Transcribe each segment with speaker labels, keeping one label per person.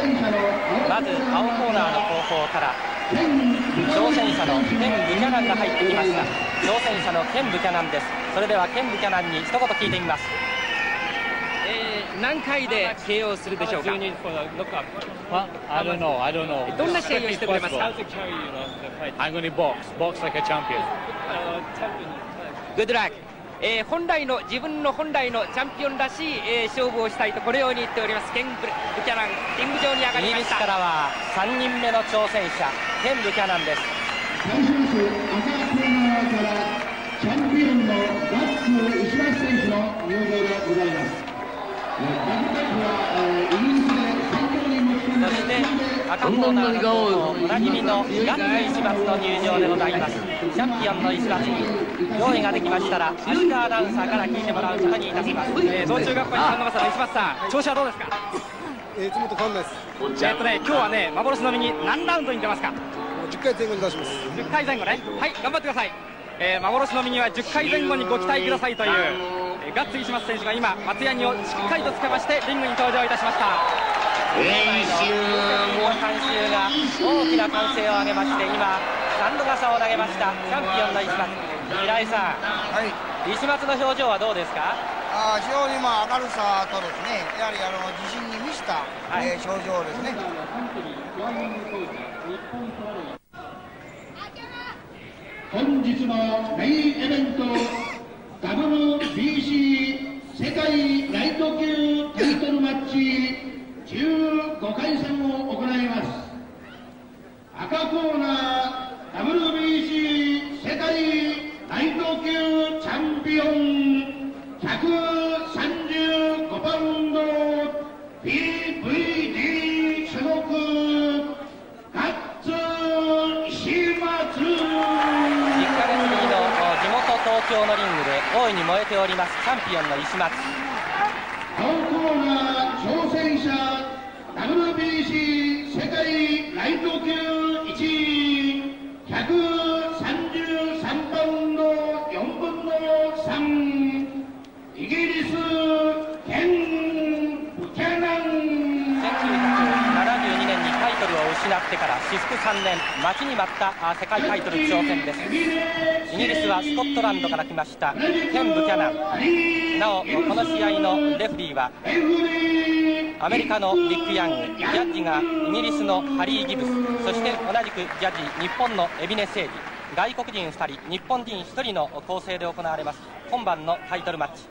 Speaker 1: まず青コーナーの後方から挑戦者のケン・ブキャナンが入ってきました。挑戦者のケン・ブキャナンです。それではケン・ブキャナンに一言聞いてみます。
Speaker 2: 何回で KO するでしょうか。どんな試合をしてくれますか。グッドラック。自分の本来のチャンピオンらしい、勝負をしたいとこのように言っております。ケン・ブキャナン、リング上に上がりました。イギリスからは3人目の挑戦者ケン・ブキャナンです。
Speaker 3: 対します赤コーナーからチャンピオンのガッツ石橋選手の入場でございます。
Speaker 1: そして赤コーナーの後方おなじみのガッツ石松の入場でございます。チャンピオンの石松に用意ができましたら芦川アナウンサーから聞いてもらうことにいたします。
Speaker 2: 道中学校に3のマスターの石松さん、調子はどうですか。
Speaker 4: いつもと変わんないです。
Speaker 2: 今日はね、幻の右何ラウンドに出ますか。
Speaker 4: 10回前後に出します。
Speaker 2: 10回前後ね。はい、頑張ってください。幻の右は10回前後にご期待くださいという、ガッツ石松選手が今松ヤニをしっかりとつけましてリングに登場いたしました。
Speaker 1: 観衆が大きな歓声を上げまして、今サンド傘を投げましたチャンピオンの石松。平井さん、
Speaker 5: はい、
Speaker 1: 石松の表情はどうですか。
Speaker 5: 非常に明るさとですね、やはり自信に満ちた、表情ですね。
Speaker 3: 本日のメインイベント WBC 世界ライト級タイトルマッチ15回戦を行います。赤コーナー WBC 世界ライト級チャンピオン135パウンド PVD 所属ガッツ石松。
Speaker 1: 東京のリングで大いに燃えておりますチャンピオンの石松。
Speaker 3: 青コーナー挑戦者 WBC 世界ライト級1位133パウンド4分の3イギリスケン・ブキャナン。
Speaker 1: 1972年にタイトルを失ってから至福3年待ちに待った世界タイトル挑戦です。イギリスはスコットランドから来ましたケン・ブキャナン。なおこの試合のレフリーはアメリカのリック・ヤング、ジャッジがイギリスのハリー・ギブス、そして同じくジャッジ日本の海老根誠司、外国人2人日本人1人の構成で行われます今晩のタイトルマッチ。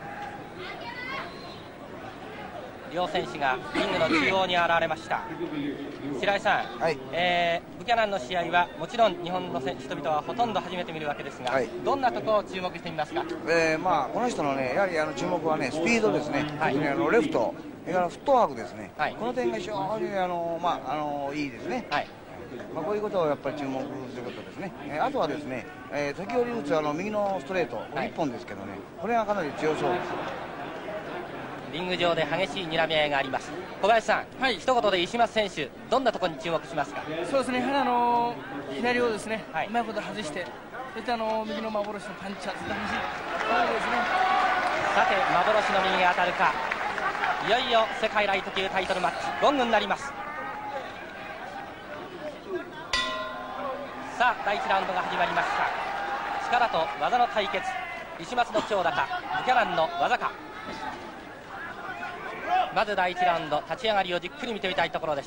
Speaker 1: 両選手がリングの中央に現れました。白井さん、
Speaker 5: はい、
Speaker 1: ブキャナンの試合はもちろん日本の人々はほとんど初めて見るわけですが、はい、どんなところを注目してみますか。
Speaker 5: この人のね、やはり注目はね、スピードですね。はい、特にレフト、フットワークですね。はい、この点が非常にいいですね。はい、こういうことをやっぱり注目することですね。あとはですね、時折打つ右のストレート、1本ですけどね、これがかなり強そうです。
Speaker 1: リング上で激しい睨み合いがあります。小林さん、はい、一言で石松選手どんなところに注目しますか。
Speaker 6: そうですね、やはり左をですね、うまいこと外して、そして右の幻のパンチは絶対欲しい。そうですね。
Speaker 1: さて幻の右が当たるか。いよいよ世界ライト級タイトルマッチゴングになります。さあ第1ラウンドが始まりました。力と技の対決、石松の強打かブキャナンの技か。まず第1ラウンド立ち上がりをじっくり見てみたいところです。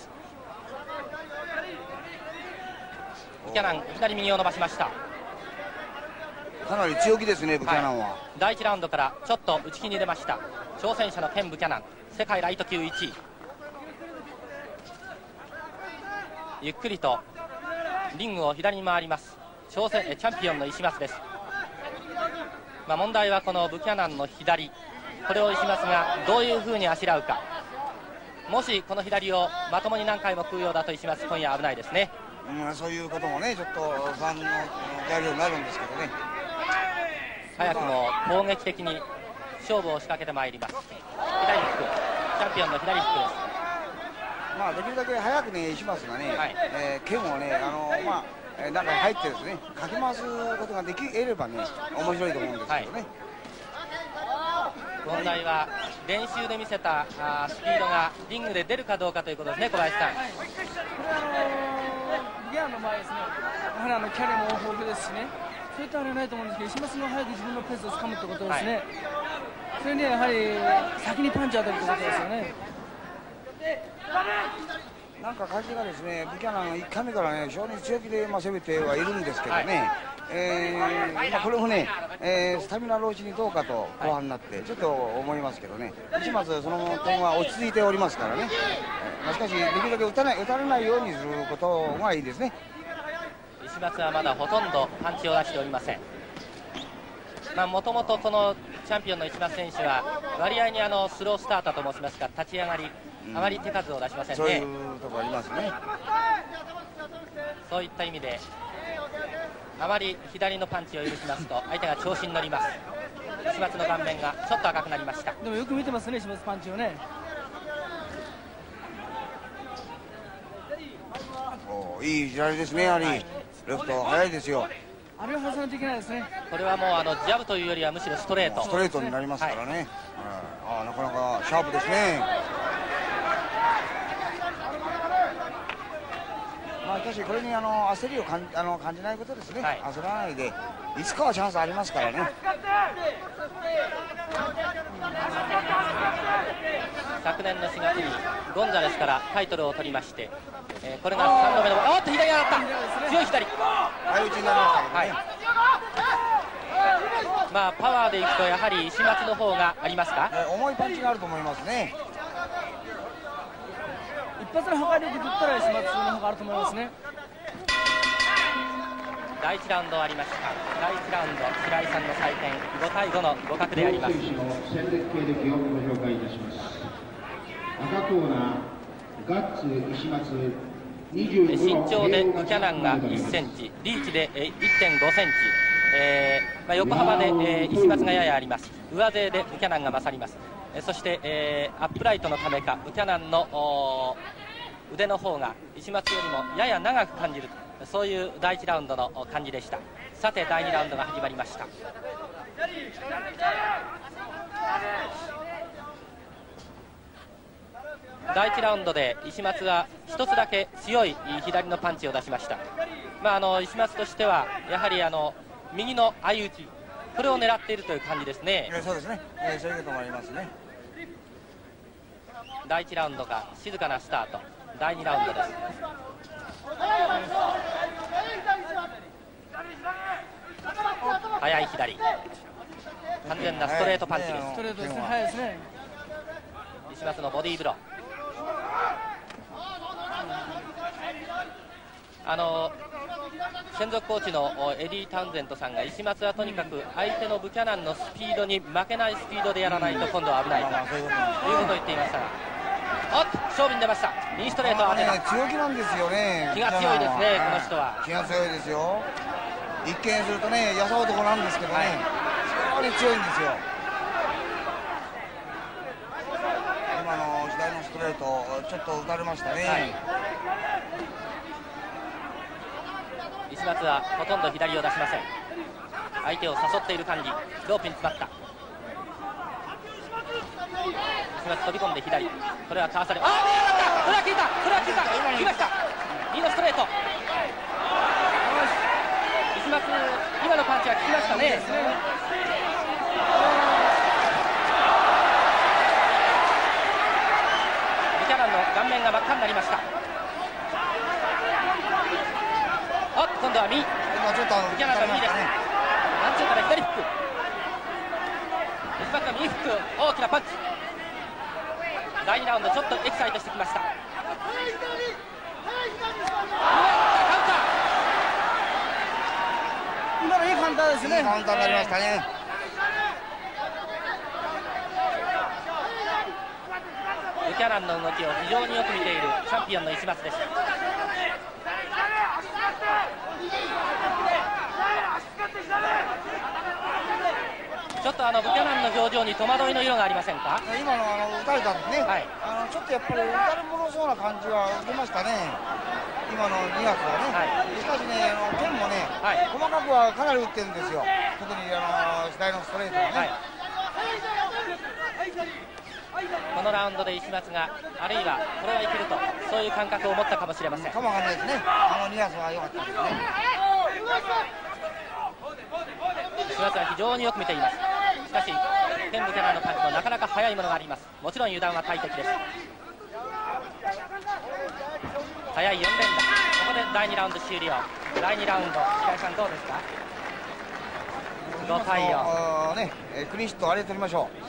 Speaker 1: ブキャナン左右を伸ばしました。
Speaker 5: かなり強気ですねブキャナンは、
Speaker 1: 第1ラウンドからちょっと内気に出ました挑戦者のケン・ブキャナン、世界ライト級1位。ゆっくりとリングを左に回りますチャンピオンの石松です。問題はこのブキャナンの左、これを石松がどういうふうにあしらうか。もしこの左をまともに何回も食うようだと石松今夜危ないですね。
Speaker 5: そういうこともねちょっと不安の材料になるんですけどね。
Speaker 1: 早くも攻撃的に勝負を仕掛けてまいります。左フック、チャンピオンの左フックです。
Speaker 5: できるだけ早くね石松がね、剣をね中に入ってですねかき回すことができればね面白いと思うんですけどね。
Speaker 1: 問題は練習で見せたスピードがリングで出るかどうかということですね、小林さん。
Speaker 6: これビギナーの場合ですね、やはりキャリアも豊富ですしね、そういったあれはないと思うんですけど、石松が早く自分のペースをつかむってことですね、それにはやはり先にパンチを当てるってことですよね。
Speaker 5: なんか感じがですね、ブキャナン1回目からね、非常に強気で攻めてはいるんですけどね、これもね、スタミナのうちにどうかと後半になってちょっと思いますけどね、石松その点は落ち着いておりますからね、しかしできるだけ打たれないようにすることがいいですね。
Speaker 1: 石松はまだほとんどパンチを出しておりません。もともとこのチャンピオンの石松選手は割合にスロースターターと申しますか、立ち上がりあまり手数を出しませんね。
Speaker 5: そういうところありますね。
Speaker 1: そういった意味であまり左のパンチを許しますと相手が調子に乗ります。石松の顔面がちょっと赤くなりました。
Speaker 6: でもよく見てますね、石松パンチをね。
Speaker 5: いい左ですね、やはり、レフト速いですよ。
Speaker 6: あれを外さないといけないですね。
Speaker 1: これはもうジャブというよりはむしろストレート。
Speaker 5: ストレートになりますからね。なかなかシャープですね。しかしこれに焦りを感じないことですね。焦らないでいつかはチャンスありますからね。
Speaker 1: 昨年の4月にゴンザレスからタイトルを取りまして、これが3度目のおっと左に上がった強い左、
Speaker 5: 相打ちになりましたけどね。
Speaker 1: パワーでいくとやはり石松の方がありますか。
Speaker 5: 重いパンチがあると思いますね。
Speaker 6: 一発の破壊力で言ったら石松の方があると思いますね。
Speaker 1: 第1ラウンドありました。第1ラウンド白井さんの採点5対5の互角であります。
Speaker 3: 戦列経歴をご紹介いたします。赤コーナーガッツ石松
Speaker 1: 身長でブキャナンが1センチ、リーチで 1.5 センチ、横幅で石松がややあります。上背でブキャナンが勝ります。そして、アップライトのためかブキャナンの腕の方が石松よりもやや長く感じる、そういう第1ラウンドの感じでした。さて第2ラウンドが始まりました。第1ラウンドで石松が一つだけ強い左のパンチを出しました。石松としてはやはり右の相打ち、これを狙っているという感じですね。
Speaker 5: そうですね、そういうこともありますね。
Speaker 1: 第1ラウンドが静かなスタート、第2ラウンドです。速い左、完全なストレートパンチです。
Speaker 6: ストレートですね、速いですね。
Speaker 1: 石松のボディーブロー、専属コーチのエディ・タウンゼントさんが石松はとにかく相手のブキャナンのスピードに負けないスピードでやらないと今度は危ないということを言っていましたが、おっと勝負に出ました。右ストレートを当てた。
Speaker 5: 強気なんですよね。
Speaker 1: 気が強いですね、この人は。
Speaker 5: 気が強いですよ。一見するとね、優男なんですけどね、非常に強いんですよ。今の左のストレートちょっと打たれましたね。
Speaker 1: 石松はほとんど左を出しません。相手を誘っている感じ、ロープに詰まった。石松飛び込んで左、これはかわされ、これは効いた、これは効いた、来ました、右のストレート。石松、今のパンチは効きましたね。ブキャナンの顔面が真っ赤になりました。今度は右、ブキャナンが右です。アンチョから左フック、石松が右フック、大きなパンチ。第2ラウンドちょっとエキサイトしてきました。カウンター、
Speaker 6: 今のいいカウンターですね。
Speaker 5: いいカウンターになりましたね。
Speaker 1: ブキャナンの動きを非常によく見ているチャンピオンの石松です。ちょっとブキャナンの表情に戸惑いの色がありませんか。
Speaker 5: 今の打たれたんですね、ちょっとやっぱり打たれ物そうな感じは受けましたね、今の2発はね。しかしね、剣もね、細かくはかなり打ってるんですよ、特に左のストレートはね。
Speaker 1: このラウンドで石松があるいはこれはいけるとそういう感覚を持ったかもしれません。
Speaker 5: かもわかんないですね。ニアスは良かったですね。
Speaker 1: 石松は非常によく見ています。しかしケンブキャナンのパンチもなかなか速いものがあります。もちろん油断は大敵です。速い4連打。ここで第2ラウンド終了。第2ラウンド白井さんどうですか。5対4
Speaker 5: ね、クリーンヒットあれ取りましょ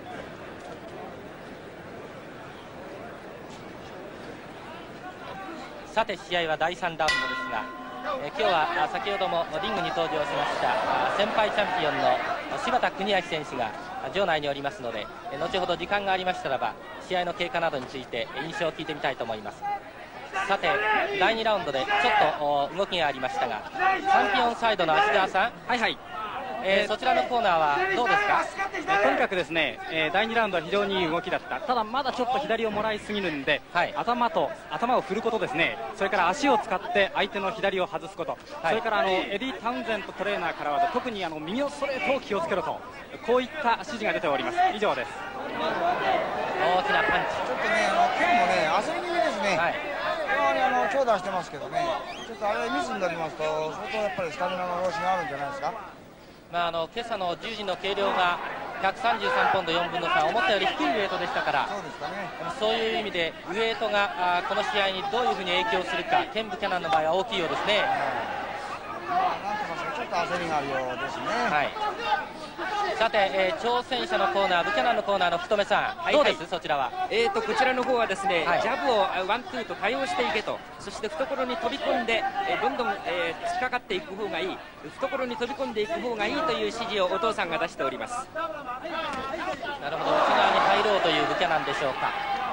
Speaker 1: う。さて試合は第3ラウンドですが、今日は先ほどもリングに登場しました先輩チャンピオンの柴田邦明選手が場内におりますので、後ほど時間がありましたらば試合の経過などについて印象を聞いてみたいと思います。さて第2ラウンドでちょっと動きがありましたが、チャンピオンサイドの芦澤さん、
Speaker 7: はいはい、
Speaker 1: そちらのコーナーはどうですか。
Speaker 7: とにかくですね、第2ラウンドは非常にいい動きだった。ただまだちょっと左をもらいすぎるんで、はい、頭を振ることですね、それから足を使って相手の左を外すこと、はい、それからエディ・タウンゼントトレーナーからは特に右のストレートを気をつけろと、こういった指示が出ております。以上です。
Speaker 1: 大きなパンチ。
Speaker 5: ちょっとね、剣もね、焦り気味ですね。はい、長打してますけどね、ちょっとあれミスになりますと相当やっぱりスタミナの労使があるんじゃないですか。
Speaker 1: 今朝の10時の計量が133ポンド4分の3、思ったより低いウエイトでしたから、
Speaker 5: そうですかね、
Speaker 1: そういう意味でウエイトがこの試合にどういうふうに影響するか、ケンブ・キャナンの場合は大きいようですね。
Speaker 5: なんとかちょっと焦りがあるようですね。はい、
Speaker 1: さて、挑戦者のコーナー、ブキャナンのコーナーの福留さん、どうです、そちらは。
Speaker 2: こちらの方はですね、
Speaker 1: はい、
Speaker 2: ジャブをワンツーと多用していけと、そして懐に飛び込んで、どんどん、突っかかっていく方がいい、懐に飛び込んでいく方がいいという指示をお父さんが出しております。
Speaker 1: なるほど、内側に入ろうというブキャナンでしょうか。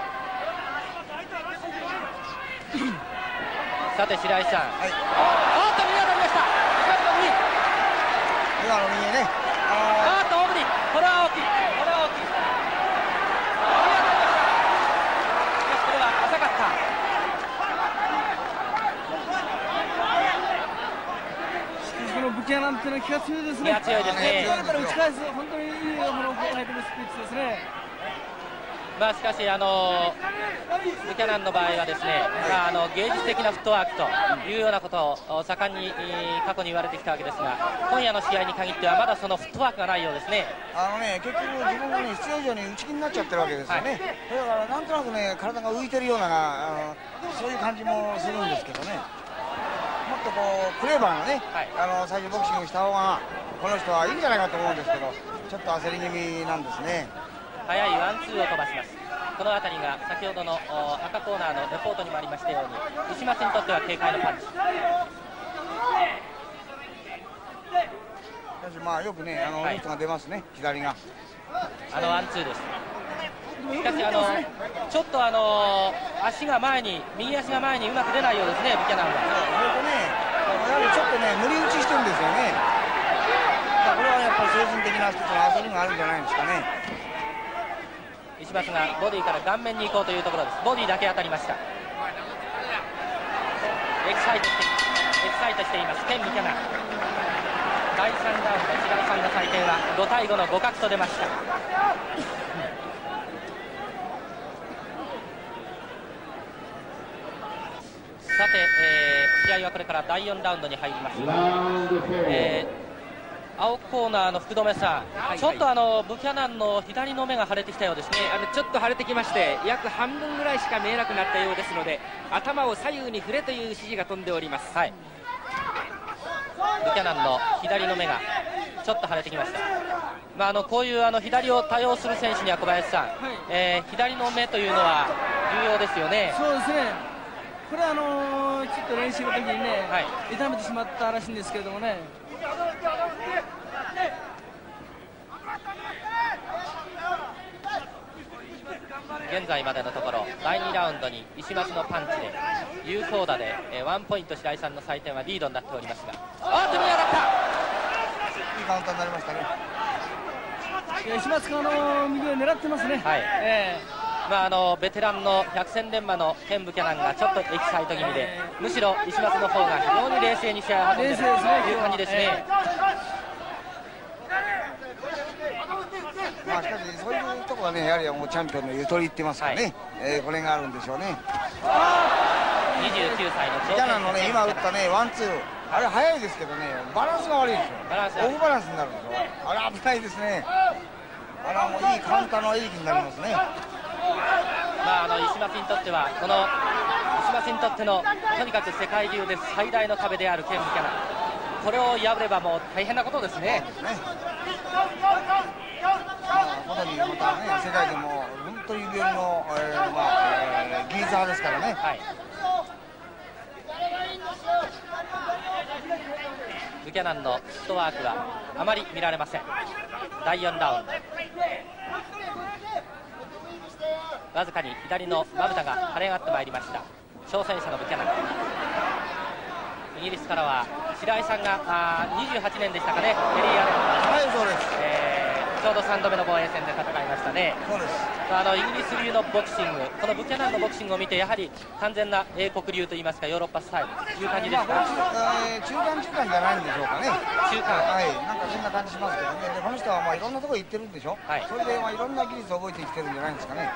Speaker 1: さて白井さん、はい、おっと右が取りました。
Speaker 5: 今の右ね、
Speaker 1: 大振り、これは大きい、これは大きい。これは浅かった。
Speaker 6: しかしこのブキャナンっていうのは気が強いですね。
Speaker 1: 気が強いですね。
Speaker 6: だから打ち返す、本当にいいファイトのスピーチですね。
Speaker 1: しかしブキャナンの場合はですね、芸術的なフットワークというようなことを盛んに過去に言われてきたわけですが、今夜の試合に限ってはまだそのフットワークがないようですね。
Speaker 5: 結局自分がね、必要以上に内気になっちゃってるわけですよね。はい、だからなんとなくね、体が浮いてるようなそういう感じもするんですけどね。もっとこうクレーバーなね、はい、最初ボクシングした方がこの人はいいんじゃないかと思うんですけど、ちょっと焦り気味なんですね。
Speaker 1: 速いワンツーを飛ばします。この辺りが先ほどの赤コーナーのレポートにもありましたように、石松にとっては警戒のパンチ。
Speaker 5: よくね、リフトが出ますね、左が。
Speaker 1: ワンツーです。しかしちょっと足が前に、右足が前にうまく出ないようですね、ブキャナンは。
Speaker 5: やはりちょっとね、無理打ちしてるんですよね。これはやっぱり精神的な一つの焦りがあるんじゃないですかね。
Speaker 1: 石松がボディから顔面に行こうというところです。ボディだけ当たりました。エキサイトしていますケンブ・キャナン。第3ラウンド、白井さんの採点は5対5の互角と出ました。さて、試合はこれから第4ラウンドに入ります。青コーナーの福留さん、ちょっとブキャナンの左の目が腫れてきたようですね。
Speaker 2: ちょっと腫れてきまして、約半分ぐらいしか見えなくなったようですので、頭を左右に振れという指示が飛んでおります。はい、
Speaker 1: ブキャナンの左の目がちょっと腫れてきました。こういう左を多用する選手には小林さん、はい、左の目というのは重要ですよね。
Speaker 6: そうですね。これはちょっと練習の時にね、はい、痛めてしまったらしいんですけれどもね。
Speaker 1: 現在までのところ第2ラウンドに石松のパンチで有効打で1ポイント白井さんの採点はリードになっておりますが、右上がった。
Speaker 5: いいカウンターになりましたね。
Speaker 6: 石松が右を狙ってますね。はい、
Speaker 1: ベテランの百戦錬磨のケンブ・キャナンがちょっとエキサイト気味で、むしろ石松の方が非常に冷静に試合を運んでいるという感じですね。
Speaker 5: しかしそういうとここはねやはりもうチャンピオンのゆとり言ってますからね、これがあるんでしょうね。
Speaker 1: 29歳の
Speaker 5: ビキャナンのね今打ったねワンツーあれ速いですけどねバランスが悪いですよ。オフバランスになるんですよ。あれ危ないですね。あれはもういいカウンターのエリキになりますね。
Speaker 1: まあ石松にとってはこの石松にとってのとにかく世界中で最大の壁であるケン・ブキャナン、これを破ればもう大変なことですね。
Speaker 5: 本当にまたね世界でも本当に有名のギーザーですからね。
Speaker 1: ブキャナンのフットワークはあまり見られません。第4ラウンド、わずかに左のまぶたが腫れ上がってまいりました挑戦者のブキャナン。イギリスからは白井さんが28年でしたかね、エリー・アレン、
Speaker 5: はいそうです、
Speaker 1: ちょうど3度目の防衛戦で戦いましたね。
Speaker 5: そうです。
Speaker 1: イギリス流のボクシング、このブキャナンのボクシングを見てやはり完全な英国流といいますかヨーロッパスタイルという感じですか。
Speaker 5: 中間じゃないんでしょうかね。
Speaker 1: 中間、
Speaker 5: はい、なんかそんな感じしますけどね。でこの人はまあいろんなところ行ってるんでしょ、それでまあいろんな技術を覚えてきてるんじゃないですかね。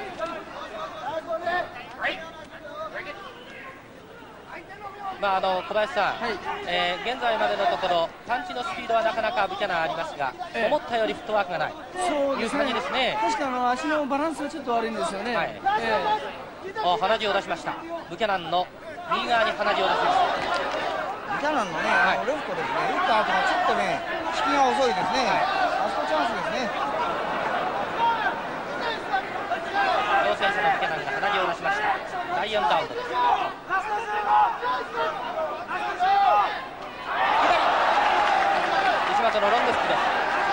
Speaker 1: 小林さん、現在までのところパンチのスピードはなかなかブキャナンありますが、思ったよりフットワークがないという感じですね。
Speaker 6: 確か足のバランスがちょっと悪いんですよね。
Speaker 1: 鼻血を出しました。ブキャナンの右側に鼻血を出しました。
Speaker 5: ブキャナンのね、レフトですね、打った後がちょっとね引きが遅いですね。あそこチャンスですね。
Speaker 1: 挑戦者のブキャナンが鼻血を出しました。第4ラウンドです。石松のロングフックです。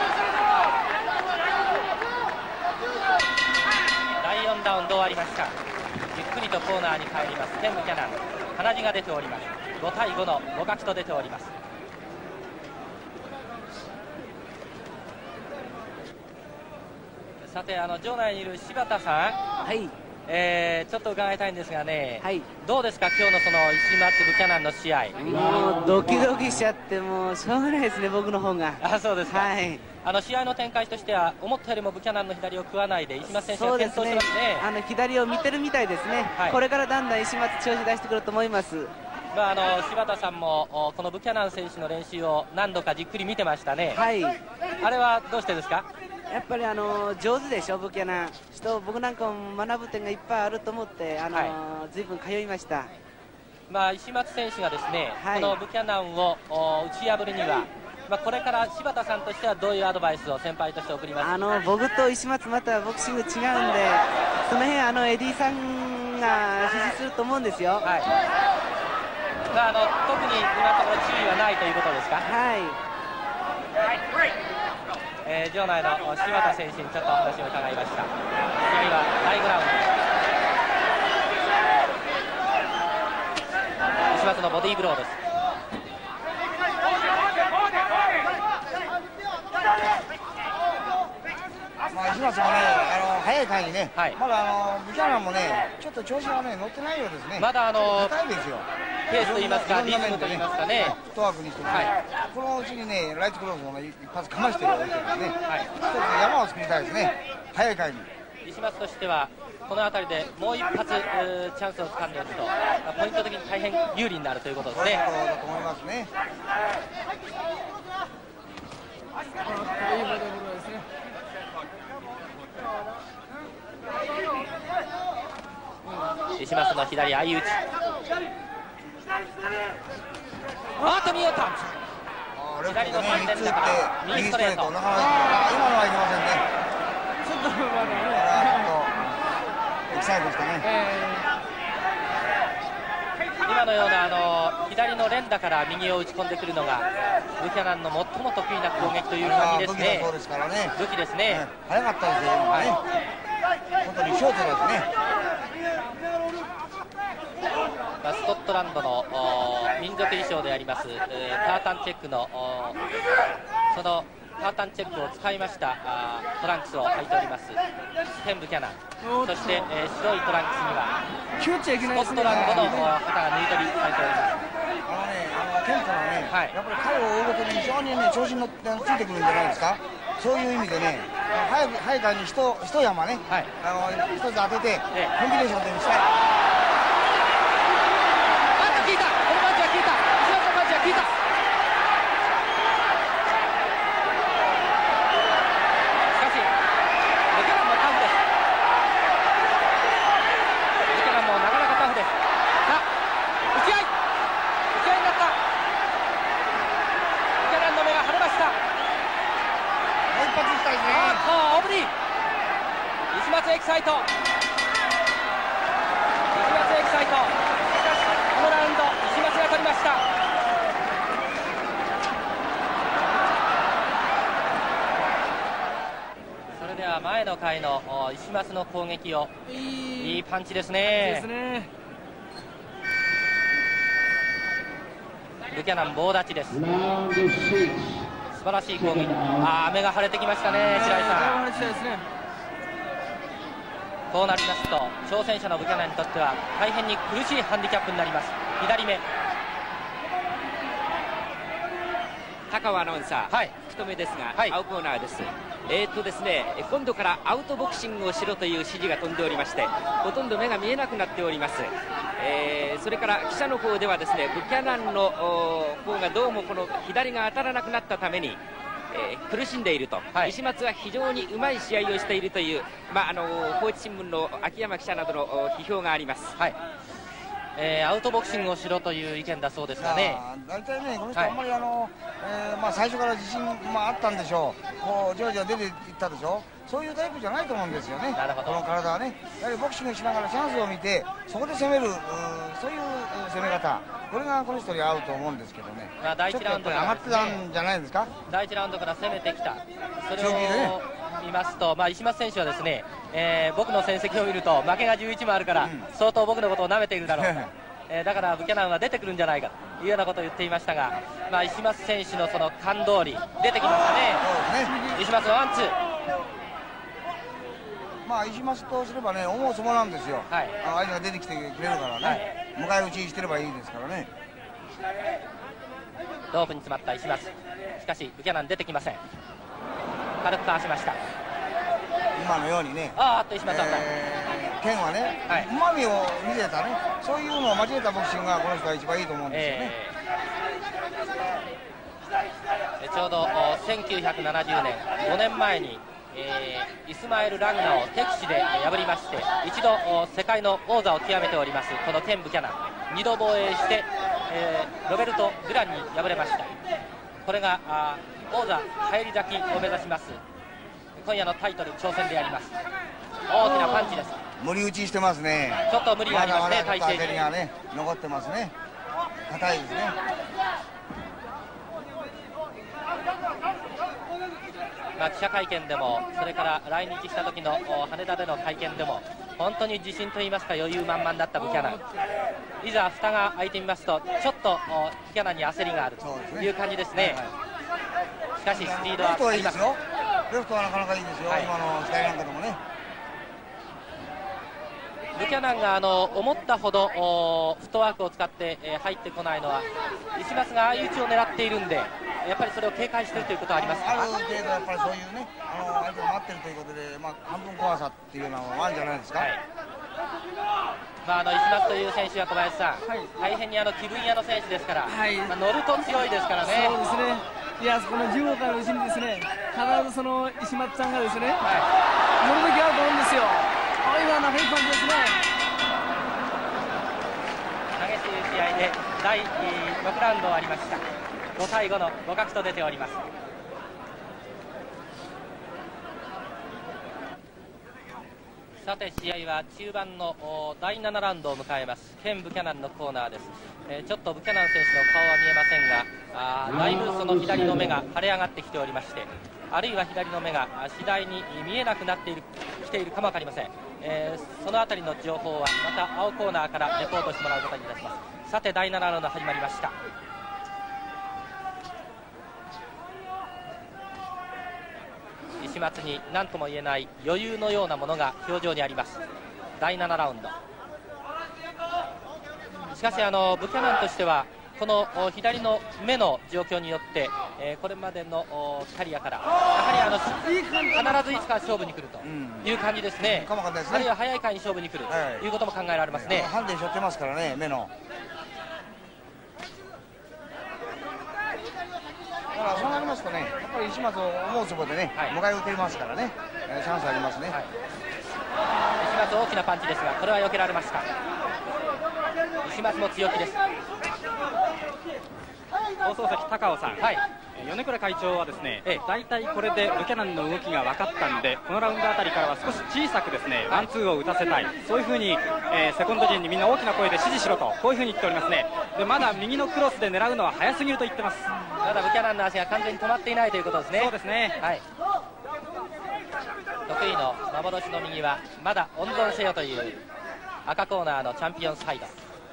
Speaker 1: 第4ラウンド終わりました。ゆっくりとコーナーに帰りますケン・ブキャナン、鼻血が出ております。5対5の互角と出ております。さて場内にいる柴田さん、ちょっと伺いたいんですがね、どうですか今日のその石松ブキャナンの試合。
Speaker 8: もうドキドキしちゃってもうしょうがないですね、僕の方が。
Speaker 1: そうですか。試合の展開としては思ったよりもブキャナンの左を食わないで石松選手が健闘してますね。
Speaker 8: 左を見てるみたいですね。これからだんだん石松調子出してくると思います。
Speaker 1: 柴田さんもこのブキャナン選手の練習を何度かじっくり見てましたね。あれはどうしてですか。
Speaker 8: やっぱり上手でしょ、ブキャナン。僕なんかも学ぶ点がいっぱいあると思ってずいぶん通いました。
Speaker 1: 石松選手がですね、このブキャナンを打ち破るには、これから柴田さんとしてはどういうアドバイスを先輩として送りますか。
Speaker 8: 僕と石松またボクシング違うんで、その辺エディさんが指示すると思うんですよ。
Speaker 1: 特に今のところ注意はないということですか。場内の柴田選手にちょっと話を伺いました。次は第5ラウンド、石松のボディーブローです。
Speaker 5: 石松もね早い回にね、まだブキャナンもねちょっと調子がね乗ってないようですね。
Speaker 1: まだ
Speaker 5: 高いですよ。
Speaker 1: ペースといいますかリズムといいますかね、
Speaker 5: フットワークにしてもね、このうちにねライトクロスも一発かましてるわけですね。一つ山を作りたいですね、早い回に。
Speaker 1: 石松としてはこの辺りでもう一発チャンスを掴んでいるとポイント的に大変有利になるということですね。
Speaker 5: そうだと思いますね。
Speaker 1: 石松の左相打ち、見事左の3連打から右ストレート、今の
Speaker 5: はいけませんね。ちょっとエキサイトですかね。
Speaker 1: 今のような左の連打から右を打ち込んでくるのがブキャナンの最も得意な攻撃という感じですね。
Speaker 5: そうですからね。
Speaker 1: 武器ですね。
Speaker 5: 早かったですよ。本当にショートですね。
Speaker 1: スコットランドの民族衣装でありますタータンチェックのそのタータンチェックを使いましたトランクスを履いておりますケン・ブキャナン、そして白いトランクスにはスコットランドの旗が縫い取りされております。
Speaker 5: ケントのね、やっぱり彼を追うごとに非常にね調子に乗ってついてくるんじゃないですか。そういう意味でね早い感じ、一山ね、一つ当てて、コンビネーションでしたい。
Speaker 2: 効いた、このパンチは効いた、石松のパンチは効いた。しかし、ブキャナンもタフです。ブキャナンもなかなかタフです。さあ、打ち合いになった。ブキャナンの目が腫れました。
Speaker 5: もう一発いきたいですね。
Speaker 2: オブリー石松エキサイト、石松エキサイト。しかしこのラウンド石松が取りました。それでは前の回の石松の攻撃を、いいパンチですね。ブキャナン棒立ちです。素晴らしい攻撃。目が腫れてきましたね、白井さん。こうなりますと挑戦者のブキャナンにとっては大変に苦しいハンディキャップになります。左目。高尾アナウンサー、福留ですが、青コーナーです。ですね、今度からアウトボクシングをしろという指示が飛んでおりまして、ほとんど目が見えなくなっております。それから記者の方ではですね、ブキャナンの方がどうもこの左が当たらなくなったために、苦しんでいると、石松は非常にうまい試合をしているという、高知新聞の秋山記者などの批評があります。
Speaker 1: アウトボクシングをしろという意見だそうですがね。
Speaker 5: 大体ね、この人あんまり最初から自信あったんでしょう。こうじわじわ出ていったでしょ。そういうタイプじゃないと思うんですよね。この体はね、やはりボクシングしながらチャンスを見てそこで攻める、そういう攻め方、これがこの人に合うと思うんですけどね。
Speaker 1: 第1ラウンドから
Speaker 5: 上がってたんじゃないですか。
Speaker 1: 第1ラウンドから攻めてきた。それを見ますと、石松選手はですね、僕の戦績を見ると負けが11もあるから、相当僕のことを舐めているだろうと。だからブキャナンは出てくるんじゃないかというようなことを言っていましたが、石松選手のその勘通り出てきましたね。石松のワンツー。
Speaker 5: 石松とすればね、思うつもなんですよ。相手が出てきてくれるからね、迎え撃ちしてればいいですからね。
Speaker 1: ロープに詰まった石松。しかしブキャナン出てきません。軽くかわしました。
Speaker 5: 今のようにね、
Speaker 1: 石松は
Speaker 5: 剣はね、うまみを見せたね、そういうのを交えたボクシングがこの人は一番いいと思うんですよね。
Speaker 1: ちょうど1970年5年前に、イスマエル・ラグナを敵地で破りまして、一度世界の王座を極めておりますこのケン・ブキャナン、2度防衛して、ロベルト・デュランに敗れました。これが王座返り咲きを目指します今夜のタイトル挑戦であります。大きなパンチです。
Speaker 5: 無理打ちしてますね。
Speaker 1: ちょっと無理がありますね。体勢に
Speaker 5: 焦りがね残ってますね。硬いですね。
Speaker 1: 記者会見でも、それから来日した時の羽田での会見でも、本当に自信といいますか余裕満々だったブキャナン。いざ蓋が開いてみますと、ちょっとブキャナンに焦りがあるという感じですね。しかしスピードはあります。
Speaker 5: レフトはなかなかいいですよ、今の試合なんかでもね。
Speaker 1: ブキャナンが思ったほどフットワークを使って入ってこないのは、石松が相打ちを狙っているんで、やっぱりそれを警戒しているということはありますか。
Speaker 5: ある程度やっぱりそういうね、相手を待ってるということで、半分怖さっていうのはあるんじゃないですか。
Speaker 1: 石松という選手は小林さん、大変に気分屋の選手ですから、乗ると強いですからね。
Speaker 6: そうですね。いや、この15回のうちにですね、必ずその石松さんがですね、乗る時あると思うんですよ。今のいい感じですね。
Speaker 1: 激しい試合で第6ラウンド終わりました。5対5の互角と出ております。さて試合は中盤の第7ラウンドを迎えます。ケン・ブキャナンのコーナーです。ちょっとブキャナン選手の顔は見えませんが、だいぶその左の目が腫れ上がってきておりまして、あるいは左の目が次第に見えなくなってきているかも分かりません。そのあたりの情報はまた青コーナーからレポートしてもらうことにいたします。さて第7ラウンド始まりました。石松に何とも言えない余裕のようなものが表情にあります。第7ラウンド。しかしブキャナンとしてはこの左の目の状況によってこれまでのキャリアからやはり必ずいつか勝負に来るという感じですね。あるいは早い回に勝負に来るということも考えられますね。
Speaker 5: ハンデしょってますからね、目の。だからそうなりますとね、やっぱり石松を思うつぼでね、迎え撃てますからね、チャンスありますね。
Speaker 1: 石松大きなパンチですが、これは避けられました。石松も強気です。
Speaker 7: 放送席高尾さん、米倉会長はですね、大体これでブキャナンの動きが分かったんで、このラウンドあたりからは少し小さくですね、ワンツーを打たせたい、そういうふうに、セコンド陣にみんな大きな声で指示しろと、こういうふうに言っておりますね。でまだ右のクロスで狙うのは早すぎると言ってます。
Speaker 1: まだブキャナンの足が完全に止まっていないということですね。
Speaker 7: そうですね、
Speaker 1: 得意の幻の右はまだ温存せよという赤コーナーのチャンピオンサイド。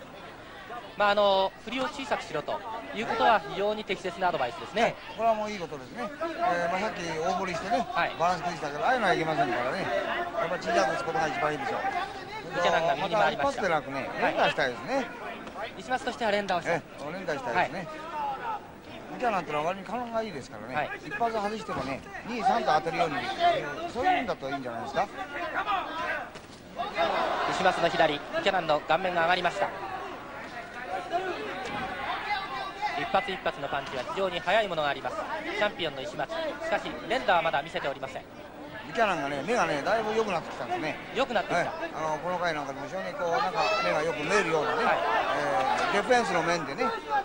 Speaker 1: 振りを小さくしろということは非常に適切なアドバイスですね。
Speaker 5: これはもういいことですね。さっき大振りしてね、バランス崩したけど、ああいうのはいけませんからね。やっぱり小さく打つことが一番いいでしょう。
Speaker 1: ブキャナンが右に回りました。
Speaker 5: 一発でなくね、連打したいですね。
Speaker 1: 石松としては連打をしたい。
Speaker 5: 連打したいですね。ブキャナンってのは割に勘がいいですからね。一発外してもね、2、3と当てるように、そういうんだといいんじゃないですか。
Speaker 1: 石松の左、ブキャナンの顔面が上がりました。一発一発のパンチは非常に速いものがあります。チャンピオンの石松、しかし連打はまだ見せておりません。
Speaker 5: ブキャナンがね、目がね、だいぶ良くなってきたんですね。
Speaker 1: 良くなってきた。
Speaker 5: この回なんかでも非常にこうなんか目がよく見えるようなね、ディフェンスの面でね。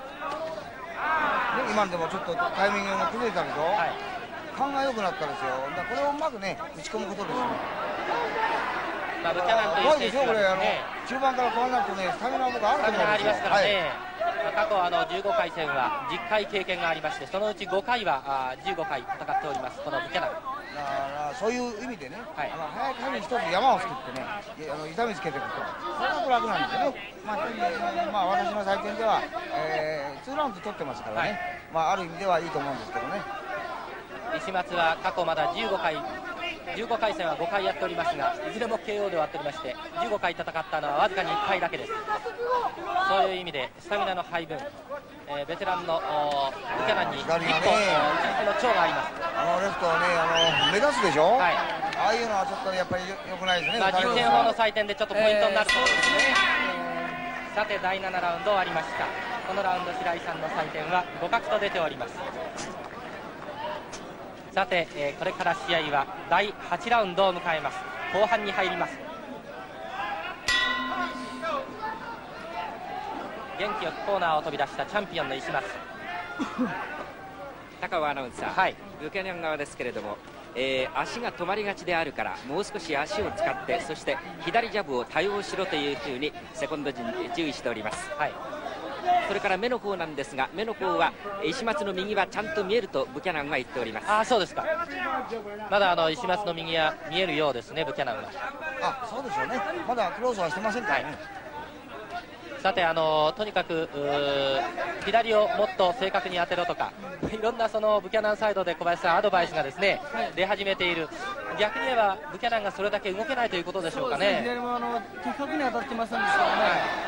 Speaker 5: 今でもちょっとタイミングが崩れたでしょ。勘が良くなったんですよ。だからこれをうまくね打ち込むことですよ。
Speaker 1: ブキャナンという選手はですね、
Speaker 5: 中盤からこうなるとね、スタミナがあると思うんですよ。
Speaker 1: 過去15回戦は10回経験がありまして、そのうち5回は15回戦っております、このブキャナン。
Speaker 5: だからそういう意味でね、早い回に一つ山を作ってね、痛みつけていくと、それが楽なんですよね。私の採点では、2ラウンド取ってますからね、ある意味ではいいと思うんですけどね。
Speaker 1: 石松は過去まだ15回戦は5回やっておりますが、いずれも KO で終わっておりまして、15回戦ったのはわずかに1回だけです。そういう意味でスタミナの配分、ベテランのブキャナンに1個一日の長があります。
Speaker 5: レフトはね、目立つでしょ。ああいうのはちょっとやっぱり良くないですね。
Speaker 1: 人権法の採点でちょっとポイントになるところですね。さて第7ラウンド終わりました。このラウンド白井さんの採点は互角と出ております。さて、これから試合は第8ラウンドを迎えます。後半に入ります。元気よくコーナーを飛び出したチャンピオンの石松。
Speaker 2: 高尾アナウンサー、ブキャナン側ですけれども、足が止まりがちであるからもう少し足を使って、そして左ジャブを多用しろというふうにセコンド陣で注意しております。それから目の方なんですが、目の方は石松の右はちゃんと見えるとブキャナンは言っております。
Speaker 1: そうですか。まだ石松の右は見えるようですね、ブキャナンは。
Speaker 5: そうでしょうね。まだクローズはしてませんからね。
Speaker 1: さてとにかく左をもっと正確に当てろとか、いろんなそのブキャナンサイドで小林さんアドバイスがですね、出始めている。逆に言えばブキャナンがそれだけ動けないということでしょうかね。
Speaker 6: 左も的確に当たってませんでしたからね。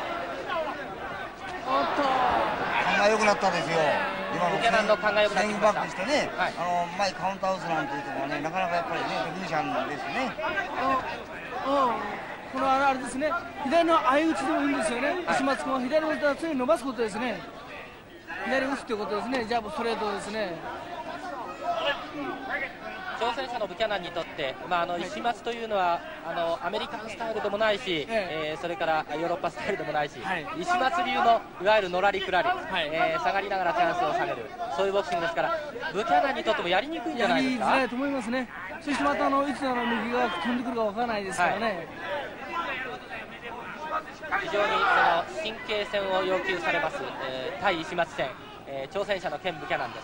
Speaker 5: 勘が良くなったんですよ。今の
Speaker 1: ブキャナンの勘が良くなってきました。
Speaker 5: バックしてね、前カウンター打つなんていうところはね、なかなかやっぱりねテクニシャンですね。
Speaker 6: このあれですね、左の相打ちでもいいんですよね。石松君は左の打ちを伸ばすことですね。左打つということですね。ジャブストレートですね。
Speaker 1: 挑戦者のブキャナンにとって、石松というのはアメリカンスタイルでもないし、それからヨーロッパスタイルでもないし、石松流のいわゆるのらりくらり、下がりながらチャンスを下げる、そういうボクシングですから、ブキャナンにとってもやりにくいんじゃないですか。
Speaker 6: やりづらいと思いますね。そしてまたいつ右が飛んでくるかわからないですからね。
Speaker 1: 非常にその神経戦を要求されます、対石松戦、挑戦者のケン・ブキャナンです。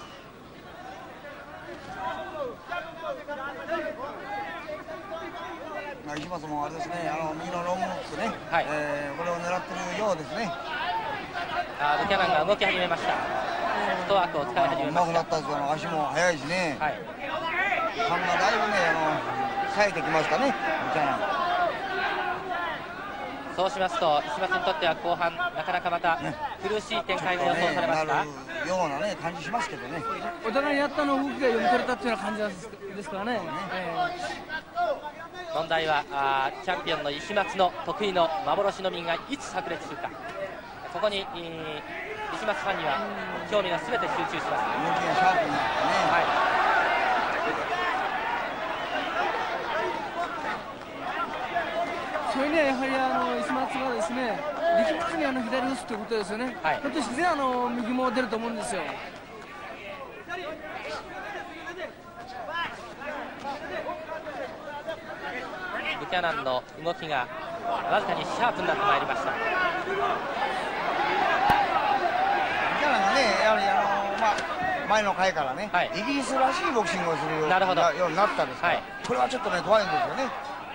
Speaker 5: 石松もあれですね、右のロングノックね、これを狙っているようですね。
Speaker 1: ブキャナンが動き始めました。フットワークを使い始めました。
Speaker 5: うまくなったんですよ。足も速いしね。勘がだいぶね冴えてきましたね、ブキャナン。
Speaker 1: そうしますと石松にとっては後半なかなかまた苦しい展開が予想されますか。
Speaker 5: ようなね感じしますけどね。
Speaker 6: お互いにやったの動きが読み取れたっていうような感じですからね。
Speaker 1: 問題はチャンピオンの石松の得意の幻の右がいつ炸裂するか。ここに石松ファンには興味が全て集中します。動きがシャープになってね。はい。
Speaker 6: そういうね、やはり石松がですね、力まずに左打つということですよね。はい、本当に自然右も出ると思うんですよ。
Speaker 1: ブキャナンの動きがわずかにシャープになってまいりました。ブ
Speaker 5: キャナンがね、やはり前の回からね、はい、イギリスらしいボクシングをするようになったんですから、はい、これはちょっとね怖いんですよね。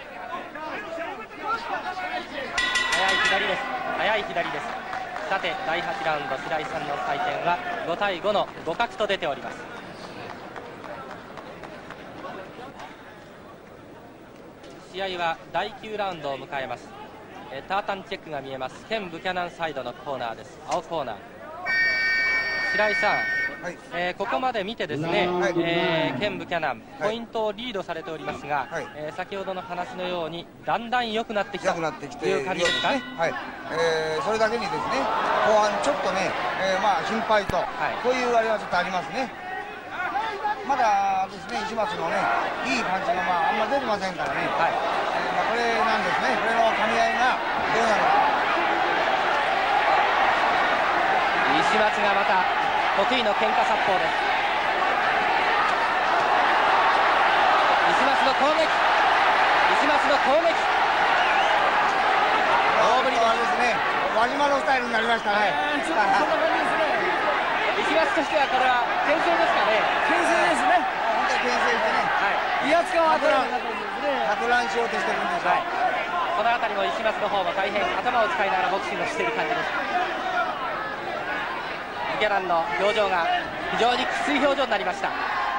Speaker 1: 速い左です。速い左です。さて第8ラウンド、白井さんの採点は5対5の互角と出ております。試合は第9ラウンドを迎えます。タータンチェックが見えます。ケン・ブキャナンサイドのコーナーです。青コーナー。白井さん、はい、ここまで見てですね、はい、ケン・ブキャナン、ポイントをリードされておりますが、はい、先ほどの話のようにだんだん良くなってきたという感じですか。はい、
Speaker 5: それだけにですね、後半ちょっとね、心配と、こういうあれはちょっとありますね。まだですね、石松のね、いい感じがあんまり出てませんからね、はい、これなんですね、これの噛み合いがどうなるか。
Speaker 1: 石松がまた得意の喧嘩殺法です。石松の攻撃、石松の攻撃、
Speaker 5: 大振りですね、輪島のスタイルになりましたね。
Speaker 6: ちょっとそんな感じですね。
Speaker 1: 石松としてはこれは牽制ですかね。
Speaker 6: 牽制ですね。
Speaker 5: 本当に牽制してね、
Speaker 6: 威圧感を与えるような形ですね。
Speaker 5: かく乱しようとしてるんでしょう。
Speaker 1: この辺りも石松の方も大変頭を使いながらボクシングをしている感じです。ブキャナンの表情が非常にきつい表情になりました。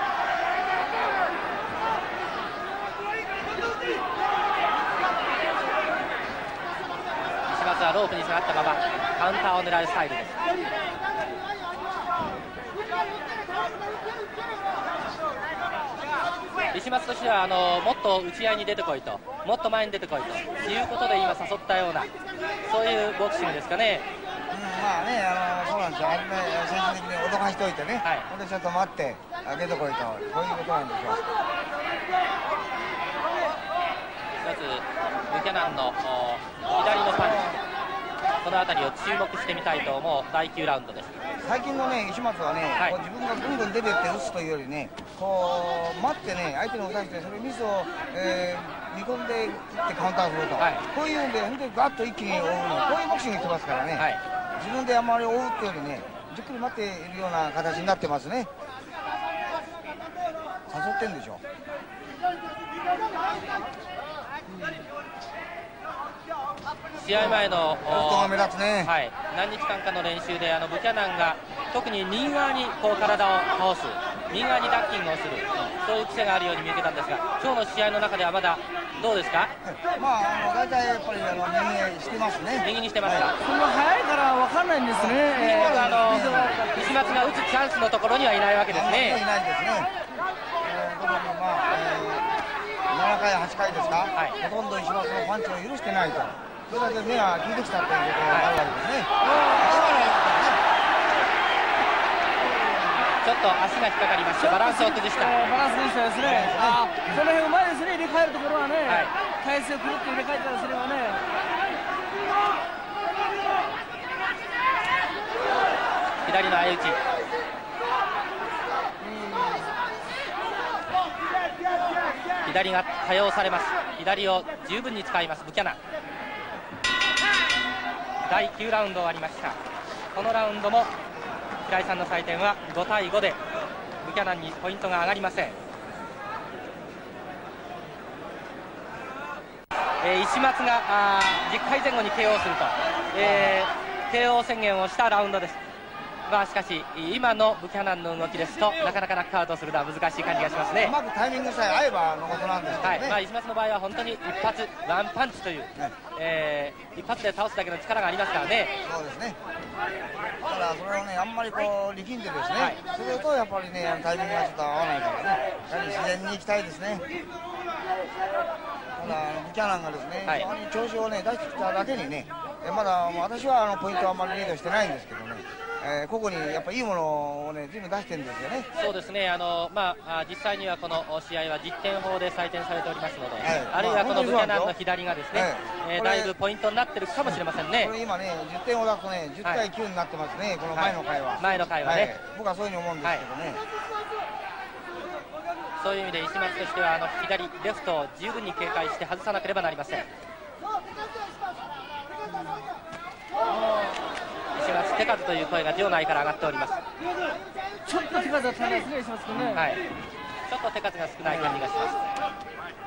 Speaker 1: 石松はロープに下がったままカウンターを狙うスタイルです。石松としてはもっと打ち合いに出てこいと、もっと前に出てこいということで今誘ったような、そういうボクシングですかね。
Speaker 5: まあね、そうなんですよ。最終的に脅かしといてね、ほんでちょっと待って出てこいと、こういうことなんでしょう。
Speaker 1: まずブキャナンの左のパンチ、この辺りを注目してみたいと思う第9ラウンドです。
Speaker 5: 最近のね、石松はね、こう自分がぐんぐん出てって打つというよりね、こう待ってね、相手に押さえてそれミスを、見込んでいってカウンターすると、こういうんで本当にガッと一気に追うの、こういうボクシングしてますからね、自分であまり追うっていうよりね、じっくり待っているような形になってますね。誘ってんでしょ。
Speaker 1: 試合前の
Speaker 5: 目立つね、
Speaker 1: 何日間かの練習でブキャナンが特に右側にこう体を倒す、右側にダッキングをする、そういう癖があるように見受けたんですが、今日の試合の中ではまだどうですか。
Speaker 5: 大体やっぱり右にしてますね。
Speaker 1: 右にしてますか。
Speaker 6: その早いから分かんないんですね。
Speaker 1: 石松が打つチャンスのところにはいないわけですね。
Speaker 5: いないですね。7回8回ですか、ほとんど石松のパンチを許してないと、それだけ目は効いてきたということがあるわけですね。
Speaker 1: ちょっと足が引っかかりましてバランスを崩した。
Speaker 6: バランス崩したですね。その辺うまいですね。入れ替えるところはね、体勢をくるっと入れ替えたりすればね。
Speaker 1: 左の相打ち。左が多用されます。左を十分に使いますブキャナン。第9ラウンド終わりました。このラウンドも平井さんの採点は5対5でブキャナンにポイントが上がりません。石松が10回前後に KO すると、KO 宣言をしたラウンドです。 まあしかし今のブキャナンの動きですとなかなかナックアウトするのは難しい感じがしますね。
Speaker 5: うまくタイミングさえ合えばのことなんですけどね。
Speaker 1: まあ石松の場合は本当に一発ワンパンチという、一発で倒すだけの力がありますからね。
Speaker 5: そうですね。だからそれをねあんまりこう力んでですね、それとやっぱりねタイミングがちょっと合わないからね、やはり自然に行きたいですね。ただブキャナンがですね、非常に調子をね出してきただけにね、まだ私はポイントはあんまりリードしてないんですけどね、個々にやっぱりいいものをね随分出してるんですよね。
Speaker 1: そうですね。実際にはこの試合は実点法で採点されておりますので、あるいはこのブキャナンの左がですね、だいぶポイントになってるかもしれませんね。
Speaker 5: これ今ね10点を出すとね10対9になってますね、この前の回は。
Speaker 1: 前の回はね、
Speaker 5: 僕はそういうふうに思うんですけどね。
Speaker 1: そういう意味で石松としては左レフトを十分に警戒して外さなければなりません。石松手数という声が場内から上がっております。
Speaker 6: ちょっと手数が足りないですね、石松君ね。
Speaker 1: ちょっと手数が少ない感じがします。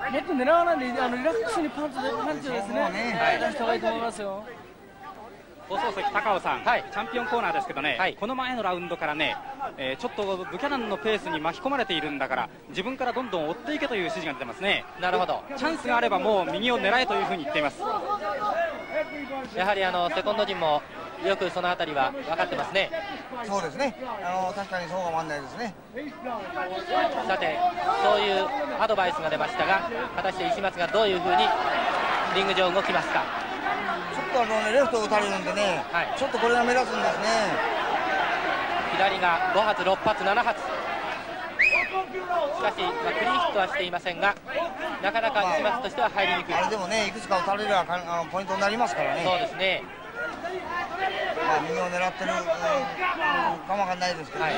Speaker 6: もっと狙わないでリラックスにパンチをですね、出した方がいいと思いますよ。
Speaker 7: 放送席高尾さん、チャンピオンコーナーですけどね、この前のラウンドからね、ちょっとブキャナンのペースに巻き込まれているんだから自分からどんどん追っていけという指示が出てますね。
Speaker 1: なるほど。
Speaker 7: チャンスがあればもう右を狙えというふうに言っています。
Speaker 1: やはりセコンド陣もよくそのあたりは分かってますね。
Speaker 5: そうですね。確かにそうかもわかんないですね。
Speaker 1: さてそういうアドバイスが出ましたが、果たして石松がどういうふうにリング上動きますか。
Speaker 5: ちょっとレフトを打たれるんでね、ちょっとこれが目立つんですね。
Speaker 1: 左が5発6発7発、しかし、クリーンヒットはしていませんが、なかなか石松としては入りにくい。
Speaker 5: あれでもねいくつか打たれればポイントになりますからね。
Speaker 1: そうですね。
Speaker 5: 右を狙ってるかもわかんないですけどね。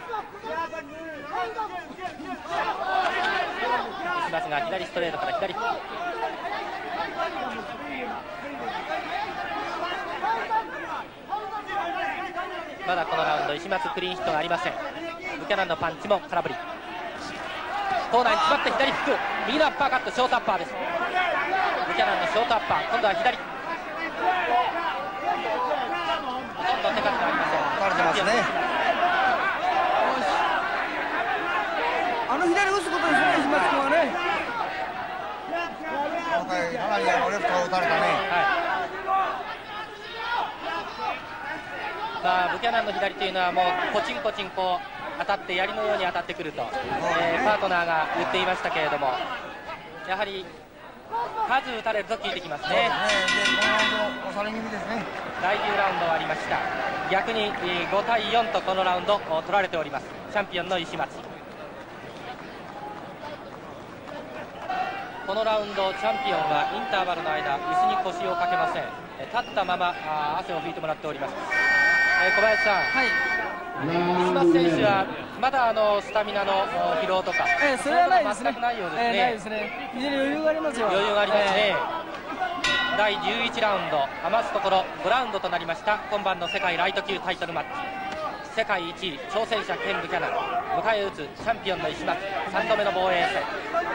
Speaker 1: 石松が左ストレートから左フック。まだこのラウンド石松クリーンヒットがありません。ブキャナンのパンチも空振り。コーナーに詰まって左フック、右のアッパーカット、ショートアッパーです。ブキャナンのショートアッパー、今度は左。ほとんど手数がありません。
Speaker 5: 打たれてますね。
Speaker 6: 左打つことですね、石松君はね。
Speaker 5: 今回かなりレフトを打たれたね。
Speaker 1: ブキャナンの左というのはもうコチンコチンこう当たって槍のように当たってくると、パートナーが言っていましたけれども、やはり数打たれると効いてきますね。
Speaker 5: 押され気味ですね。
Speaker 1: 第10ラウンド終わりました。逆に5対4とこのラウンド取られております。チャンピオンの石松。このラウンドチャンピオンはインターバルの間椅子に腰をかけません。立ったまま汗を拭いてもらっております。小林さん、石松選手はまだスタミナの疲労とか、
Speaker 6: それはないですね。
Speaker 1: 全くないようですね。
Speaker 6: ないですね。非常に余裕がありますよ。
Speaker 1: 余裕がありますね。第11ラウンド、余すところ5ラウンドとなりました今晩の世界ライト級タイトルマッチ。世界1位挑戦者ケン・ブキャナン、迎え撃つチャンピオンの石松、3度目の防衛戦。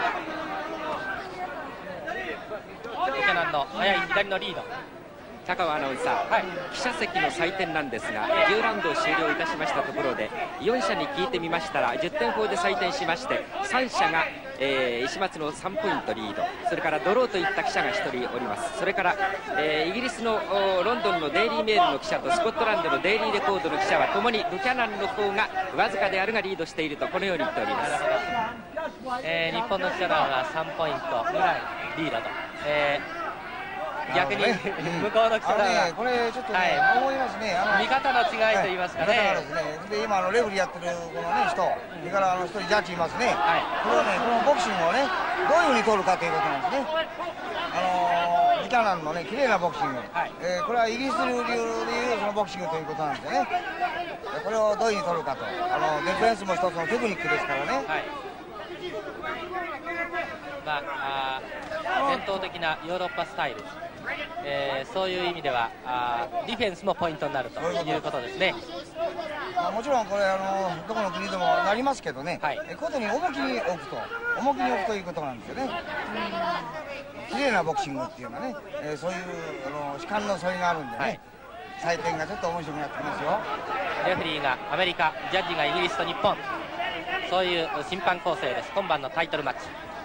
Speaker 1: ブキャナンの速い左のリード。
Speaker 2: 高尾アナウンサー、記者席の採点なんですが、10ラウンドを終了いたしましたところで4社に聞いてみましたら10点法で採点しまして、3社が、石松の3ポイントリード、それからドローといった記者が1人おります。それから、イギリスのロンドンのデイリーメールの記者とスコットランドのデイリーレコードの記者はともにブキャナンの方がわずかであるがリードしているとこのように言っております。
Speaker 1: 日本の記者団は3ポイントぐらいリードと。逆に向こうの記者団は
Speaker 5: これちょっとね思いますね。
Speaker 1: 見方の違いと言いますかね。
Speaker 5: で今レフリーやってるこのね人、それから1人ジャッジいますね。これをねこのボクシングをねどういうふうに取るかということなんですね。ブキャナンのね綺麗なボクシング、これはイギリス流でいうそのボクシングということなんですよね。これをどういうふうに取るかと、ディフェンスも一つのテクニックですからね。
Speaker 1: 伝統的なヨーロッパスタイル、そういう意味ではディフェンスもポイントになるということですね。
Speaker 5: もちろんこれどこの国でもなりますけどね、ことに重きに置くということなんですよね。綺麗なボクシングっていうのはね、そういう主観の素いがあるんでね、 採点がちょっと面白くなってきますよ。
Speaker 1: レフェリーがアメリカ、ジャッジがイギリスと日本、そういう審判構成です。今晩のタイトルマッチ。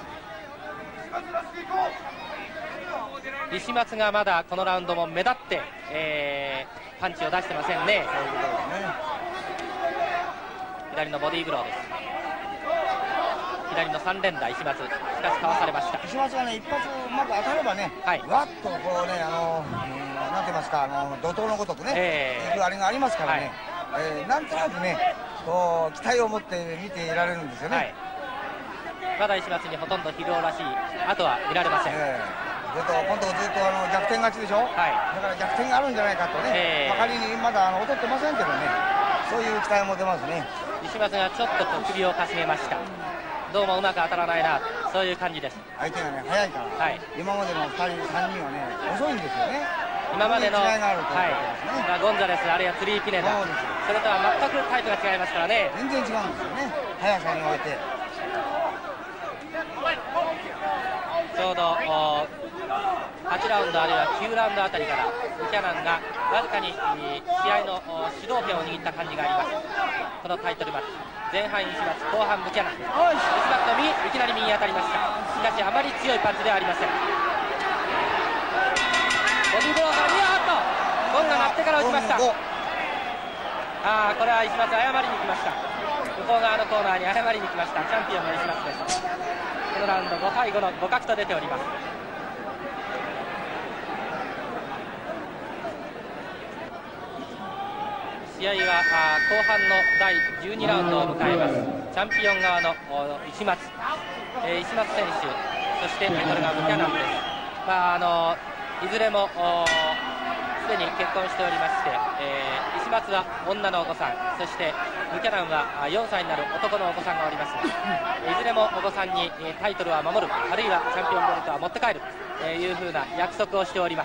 Speaker 1: 石松がまだこのラウンドも目立って、パンチを出してませんね。そういうことですね。左のボディーブローです。左の3連打石松、しかしかわされました。
Speaker 5: 石松がね、一発うまく当たればね、はい、わっとこうね、なんて言いますか、怒涛のごとくね、いくあれがありますからね、はい、なんとなくね、こう期待を持って見ていられるんですよね。はい、
Speaker 1: まだ石松にほとんど疲労らしい跡は見られません。
Speaker 5: 今度ずっと逆転勝ちでしょ、はい、だから逆転があるんじゃないかとね、仮にまだ劣ってませんけどね、そういう期待も出ますね。
Speaker 1: 石松がちょっと首をかしげました。どうもうまく当たらないな、そういう感じです。
Speaker 5: 相手がね、速いから、はい、今までの2人、3人はね、遅いんですよね。
Speaker 1: 今までの、
Speaker 5: 違いがあるということですね。
Speaker 1: ゴンザレス、あるいはツリーピネダ、それとは全くタイプが違いますからね。
Speaker 5: 全然違うんですよね、速さにおいて。
Speaker 1: ちょうど8ラウンドあるいは9ラウンドあたりからブキャナンがわずかに試合の主導権を握った感じがあります。このタイトルマッチ、前半石松、後半ブキャナン。石松の右、いきなり右当たりました。しかしあまり強いパンチではありません。ボディーブローからゴンが鳴ってから落ちました。これは石松謝りに来ました。向こう側のコーナーに謝りに来ました。チャンピオンの石松です。このラウンド5対5の互角と出ております。試合は後半の第12ラウンドを迎えます。チャンピオン側の石松、石松選手、そしてタイトルがブキャナンです。いずれもすでに結婚しておりまして、石松は女のお子さん、そしてブキャナンは4歳になる男のお子さんがおりますが、いずれもお子さんにタイトルは守る、あるいはチャンピオンベルトは持って帰るというふうな約束をしております。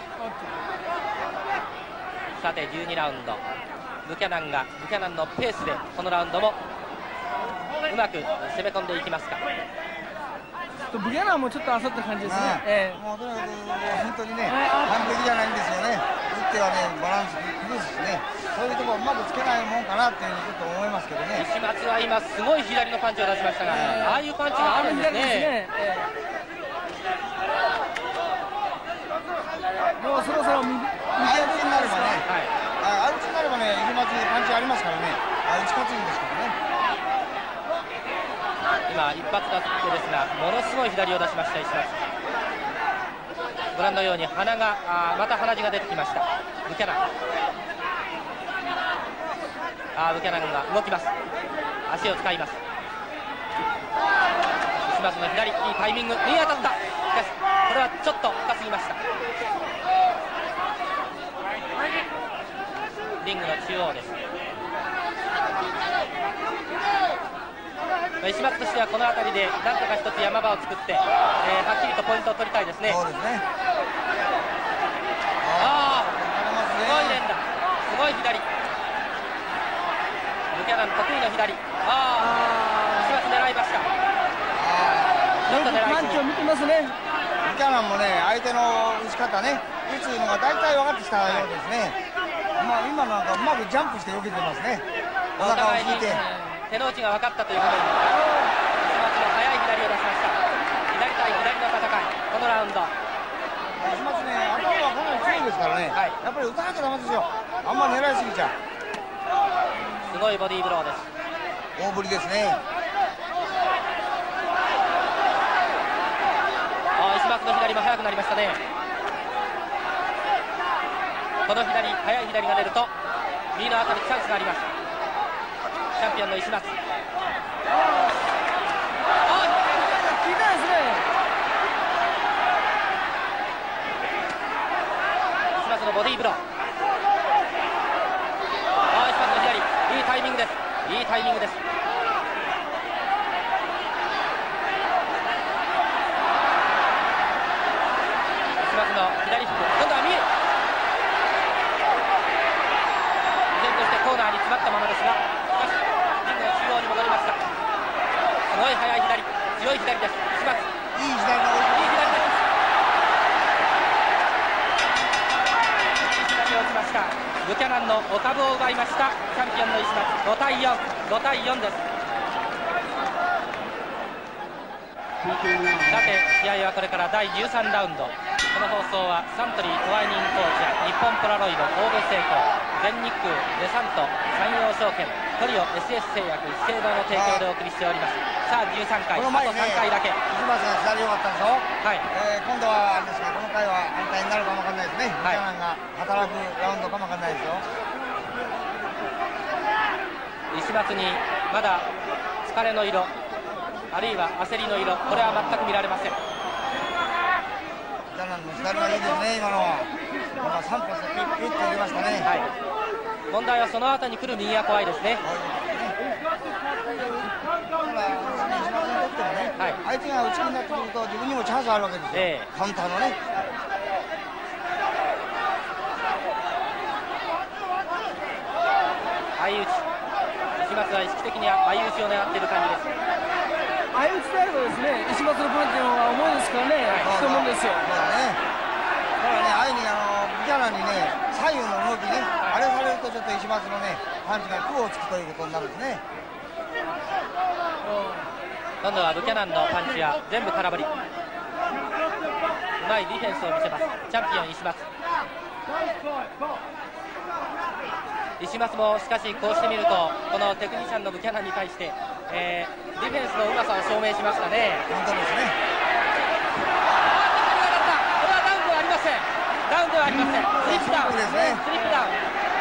Speaker 1: さて12ラウンド、ブキャナンのペースでこのラウンドもうまく攻め込んでいきますか。
Speaker 6: ブキャナンもちょっと焦った感じですね。
Speaker 5: もうとにかく本当にね、完璧じゃないんですよね。打ってはね、バランス崩すしね、そういうところをうまくつけないもんかなっていうふうにちょっと思いますけどね。
Speaker 1: 石松は今すごい左のパンチを出しましたが、ああいうパンチがあるんですね。
Speaker 6: もうそろそろ右
Speaker 5: 相打ちになればね、相打ちになればね、石松パンチありますからね、打ち勝つんですからね。
Speaker 1: 今一発だけですが、ものすごい左を出しました石松。ご覧のように鼻がまた鼻血が出てきました。ブキャナン、ブキャナンが動きます。足を使います。石松の左、いいタイミング、右当たった。しかしこれはちょっと深すぎました。リングの中央です。石松としてはこの辺りでなんとか一つ山場を作って、はっきりとポイントを取りたいですね。
Speaker 5: そうですね。
Speaker 1: すごい連打、すごい左。ブキャナン得意の左。石松狙いました。ちょっと狙い
Speaker 6: パンチを見てますね。
Speaker 5: ブキャナンもね、相手の打ち方ね、打つのが大体分かってきたようですね。今なんかうまくジャンプして避けてますね。お腹を引いて。
Speaker 1: 手の内が分かったということに、石松の速い左を出しました。左対左の戦い、このラウンド。
Speaker 5: 石松ね、頭はかなり強いですからね、やっぱり打たなきゃダメですよ。あんまり狙いすぎちゃう。
Speaker 1: すごいボディーブローです。
Speaker 5: 大振りですね。
Speaker 1: 石松の左も速くなりましたね。この左、速い左が出ると右のあたりチャンスがあります。チャンピオンの石松。
Speaker 6: 効いたですね。
Speaker 1: 石松のボディーブロー。石松の左、いいタイミングです。いいタイミングです。石松の左フック、今度は右。依然としてコーナーに詰まったままですが、リングの中央に戻りました。すごい速い左、強い左です。石松、
Speaker 5: いい左の追い込み。
Speaker 1: いい左です。いい左を打ちました。 したブキャナンのお株を奪いましたチャンピオンの石松。5対4、5対4です。さて試合はこれから第13ラウンド。この放送はサントリートワイニング紅茶、日本ポラロイド、神戸製鋼、全日空、デサント、山陽証券、トリオ SS 製薬、資生堂の提供でお送りしております。さあ13回、あと3回だけ。
Speaker 5: 石松が左良かったでしょ。
Speaker 1: はい。
Speaker 5: 今度はあれですが、この回は反対になるかもわかんないですね。ブキャナンが働くラウンドかもわかんないですよ。
Speaker 1: 石松にまだ疲れの色、あるいは焦りの色、これは全く見られません。
Speaker 5: ブキャナンの左がいいですね、今のは。今3発でピッピッと入れましたね。
Speaker 1: はい。問題はその後に来る右が怖いですね。
Speaker 5: はい、相手が内になってくると自分にもチャンスあるわけですよ、カウンターのね。
Speaker 1: 相打ち、石松は意識的に相打ちを狙っている感じです。
Speaker 6: 相打ちであればですね、石松のパンチの方が重いですからね、そう思うんですよ。
Speaker 5: だからね、相にブキャナンにね、左右の動きね、あれされるとちょっと石松のね、パンチが空をつくということになるんですね。
Speaker 1: 今度はブキャナンのパンチは全部空振り。うまいディフェンスを見せますチャンピオン石松。石松もしかしこうしてみるとこのテクニシャンのブキャナンに対して、ディフェンスのうまさを証明しましたね。
Speaker 5: 本当ですね。
Speaker 1: これはダウンではありません。ダウンではありません。スリップダウンですね。スリップダウン。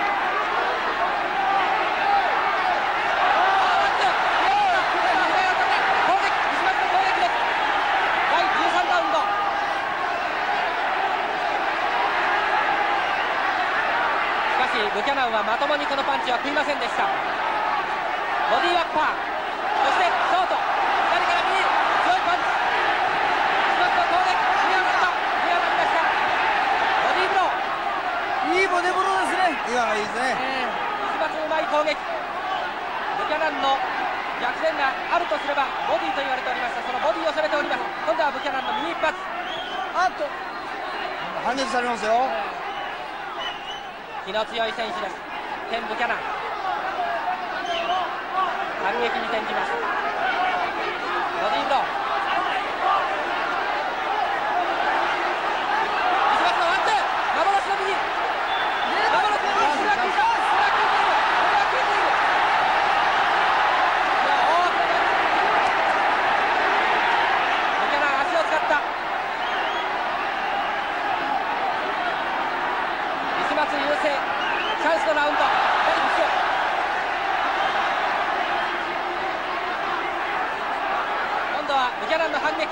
Speaker 1: ブキャナンはまともにこのパンチは食いませんでした。ボディーアッパー、そしてショート、左から右、強いパンチ、石松の攻撃、見上がった、見上がりました。ボディーブロー、
Speaker 6: いいボディーブローですね。
Speaker 5: 今のいいですね。
Speaker 1: 石松のうまい攻撃。ブキャナンの逆転があるとすればボディーと言われておりました。そのボディーをされております。今度はブキャナンの右一発。
Speaker 6: あっと
Speaker 5: 反撃されますよ。
Speaker 1: 気の強い選手ですケン・ブキャナン。反撃に転じます。ボディーブロー、石松のワンツー、幻の右、幻の右、スラッキーだ、スラッキーでいる、いや大きなブキャナン足を使った。石松優勢、チャンスのラウンド、左に強い。今度はブキャナンの反撃。打ち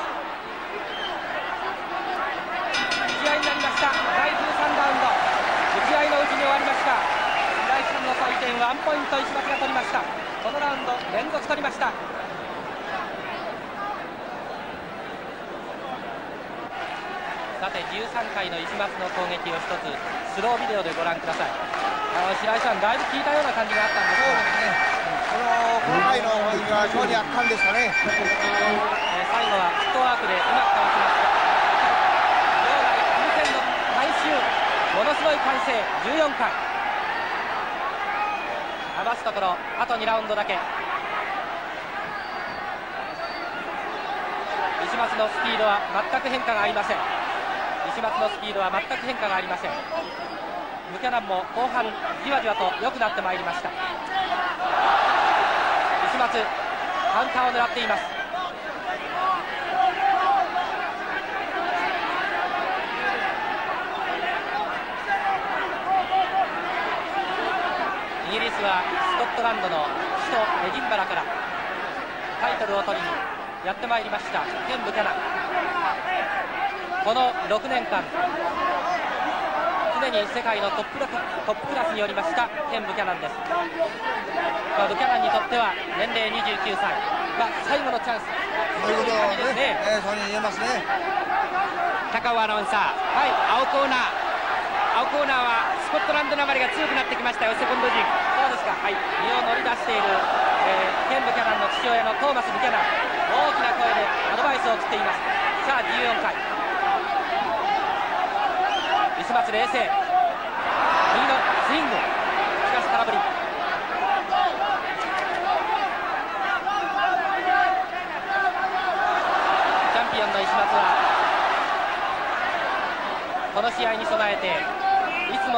Speaker 1: 合いになりました。第13ラウンド、打ち合いのうちに終わりました。第3の採点、1ポイント石松が取りました。このラウンド連続取りました。さて13回の石松の攻撃を一つスロービデオでご覧ください。白井さん、だいぶ効いたような感じがあったんですが、
Speaker 5: この回の攻撃は非常に圧巻でしたね。
Speaker 1: 最後はフットワークでうまくかわしました。場内空前の大衆、ものすごい歓声、14回。余すところあと2ラウンドだけ。石松のスピードは全く変化がありません。石松のスピードは全く変化がありません。ブキャナンも後半じわじわと良くなってまいりました。石松カウンターを狙っています。イギリスはスコットランドの首都エディンバラからタイトルを取りにやってまいりましたケン・ブキャナン。この6年間常に世界のトップクラスによりましたケン・ブキャナンです。ブキャナンにとっては年齢29歳が最後のチャンス。
Speaker 5: そういうことですね。そうに言えますね。
Speaker 2: 高尾アナウンサー、はい、青コーナーはスコットランドなまりが強くなってきましたよ、セコンド陣。
Speaker 1: そうですか、はい、身を乗り出している、ケン・ブキャナンの父親のトーマス・ブキャナン、大きな声でアドバイスを送っています。さあ14回、石松冷静、右の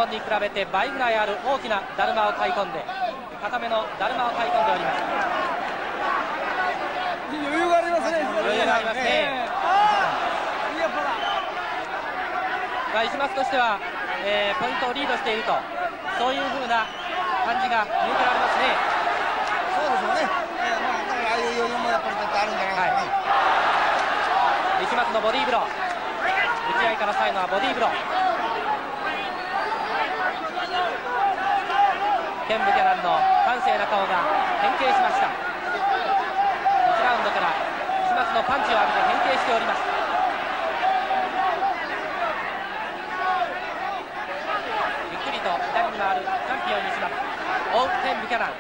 Speaker 1: に比べて倍ぐらいある大きなだるまを買い込んで、固めのだるまを買い込んでおります。
Speaker 6: 余裕がありますね。
Speaker 1: 余裕がありますね。石松としては、ポイントをリードしていると、そういうふうな感じが見受けられますね。
Speaker 5: そうでしょうね。だからああいう余裕もやっぱり絶対あるんじゃないですかね。
Speaker 1: 石松のボディーブロー、打ち合いから最後はボディーブロー。ケン・ブキャナンの端正な顔が変形しました。1ラウンドから石松のパンチを浴びて変形しております。ゆっくりと左に回るチャンピオン石松、追うケン・ブキャナン。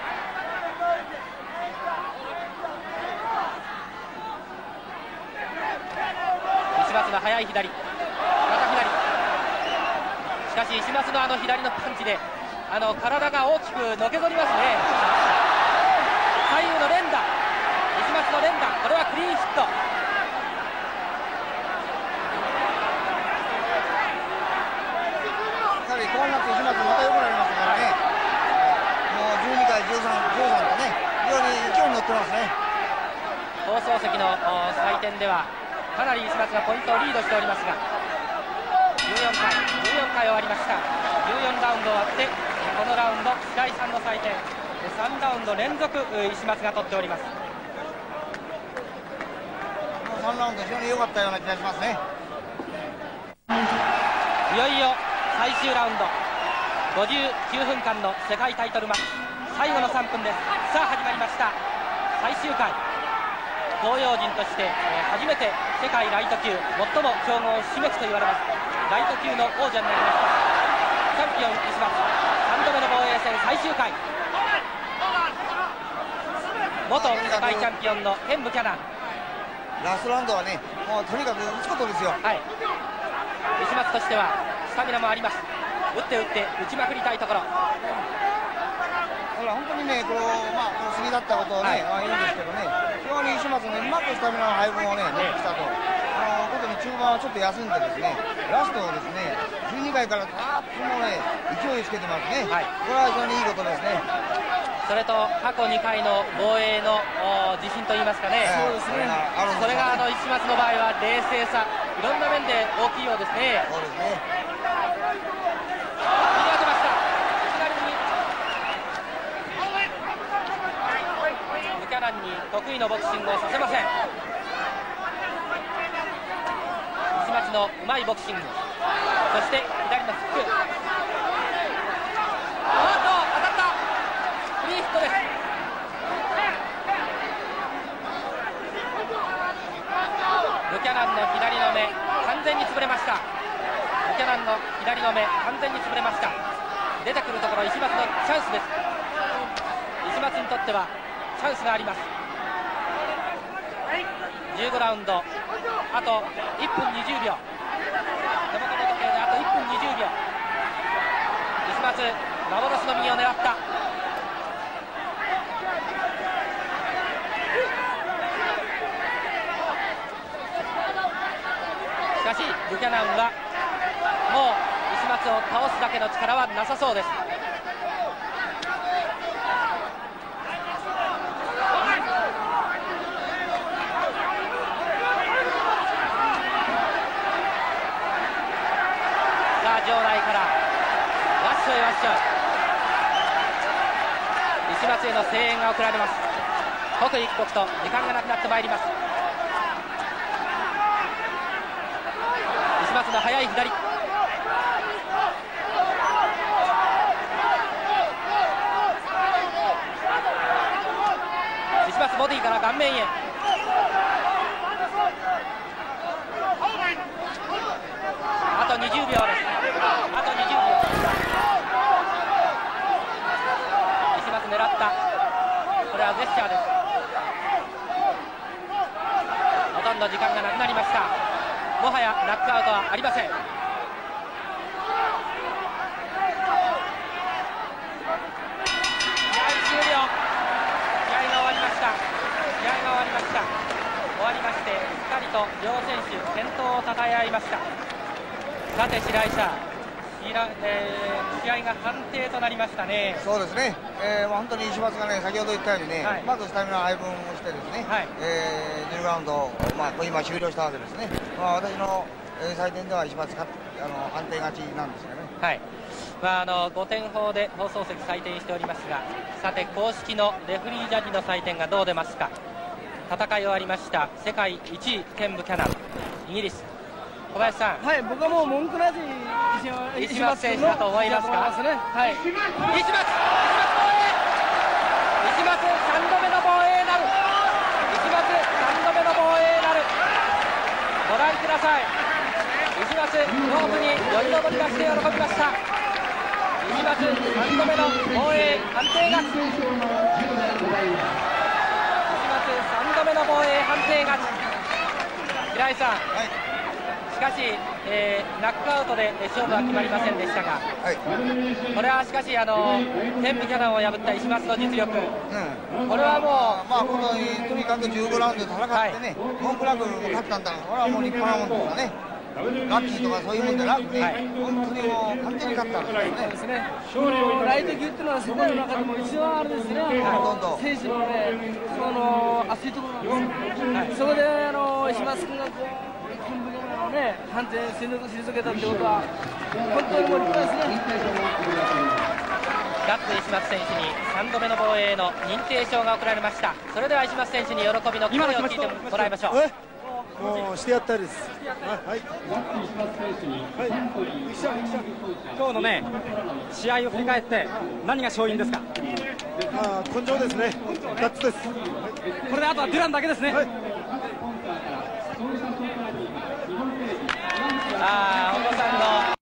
Speaker 1: 石松の速い左、また左。しかし石松のあの左のパンチで体が大きくのけぞりますね。左右の連打、石松の連打、これはクリーンヒット。
Speaker 5: やはりこうなって石松また良くなりますからね。もう12回13とね、非常に勢いに乗ってますね。
Speaker 1: 放送席の採点ではかなり石松がポイントをリードしておりますが、14回終わりました。14ラウンド終わって、このラウンド第3の採点、3ラウンド連続石松が取っております。
Speaker 5: 3ラウンド非常に良かったような気がしますね。
Speaker 1: いよいよ最終ラウンド、59分間の世界タイトルマッチ、最後の3分です。さあ始まりました。最終回、東洋人として初めて世界ライト級最も強豪ひしめくと言われますライト級の王者になりましたチャンピオン石松、3度目の防衛戦最終回。元世界チャンピオンのケン・ブキャナン、
Speaker 5: ラストラウンドはね、もうとにかく打つことですよ。
Speaker 1: はい、石松としてはスタミナもあります。打って打ちまくりたいところ。
Speaker 5: 本当にね、こう過ぎだったことをね、いいんですけどね、非常に石松ね、うまくスタミナの配分をね、持ってきたと。特に中盤はちょっと休んでですね、ラストをですね、12回からたっぷりもね、勢いつけてますね。これは非常にいいことですね。
Speaker 1: それと過去2回の防衛の自信といいますかね、それが石松の場合は冷静さ、いろんな面で大きいようですね。
Speaker 5: そうですね。
Speaker 1: ブキャナンに得意のボクシングをさせません。石松のうまいボクシング、そして左のフック。当たった、クリーンヒットです。ブキャナンの左の目、完全に潰れました。ブキャナンの左の目、完全に潰れました。出てくるところ、石松のチャンスです。石松にとってはチャンスがあります。15ラウンド、あと1分20秒。手元の時計であと1分20秒。石松、幻の右を狙った。しかしブキャナンはもう石松を倒すだけの力はなさそうです。場内からわっしょいわっしょい、石松への声援が送られます。刻一刻と時間がなくなってまいります。石松の速い左、石松ボディから顔面へ。あと20秒です。あと20秒。石松狙った。これはジェスチャーです。ほとんど時間がなくなりました。もはやナックアウトはありません。試合終了。試合が終わりました。試合が終わりました。終わりまして、しっかりと両選手健闘をたたえ合いました。さて白井さん、試試合が判定となりましたね。
Speaker 5: そうですね、本当に石松がね、先ほど言ったようにね、まずスタミナ配分をしてですね、10ラウンド、今終了したわけですね。私の採点では石松判定勝ちなんですよね。
Speaker 1: 5点法で放送席採点しておりますが、さて公式のレフリージャッジの採点がどう出ますか。戦い終わりました。世界1位ケンブ・キャナン、イギリス。小林さん、
Speaker 6: 僕はもう文句なし
Speaker 1: 石松選手だと思いますか。石松3度目の防衛なる。石松3度目の防衛なる。ご覧ください。石松ロープにより登りまして喜びました。石松3度目の防衛判定勝ち。石松3度目の防衛判定勝ち。平井さん、しかし、ナックアウトで勝負は決まりませんでしたが、これはしかしケンブ・キャナンを破った石松の実力、これはもう、
Speaker 5: とにかく15ラウンドで戦ってね、文句なく勝ったんだから、これはもう立派なもんですからね。ラッキーとかそういうもんじゃなくて、本当にもう完全に勝ったんですね。
Speaker 6: ライト級っていうのは世界の中でも一番あれですね、選手のね、熱いところなんですよ。そこで石松君がケンブ・キャナンをね、判定退けたってことは本当にもう立派ですね。
Speaker 1: ガッツ石松選手に3度目の防衛の認定証が贈られました。それでは石松選手に喜びの声を聞いてもらいましょう。
Speaker 4: もうしてやったりです。
Speaker 7: 今日のね、試合を振り返って何が勝因ですか。
Speaker 4: 根性ですね。ガッツです。
Speaker 7: これであとはデュランだけですね。
Speaker 1: 本田さ